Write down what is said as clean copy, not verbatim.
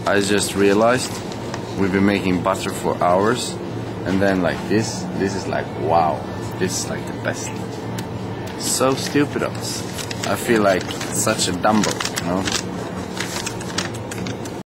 I just realized we've been making butter for hours, and then like this is like, wow, this is like the best. So stupid of us. I feel like such a dumbo, you know?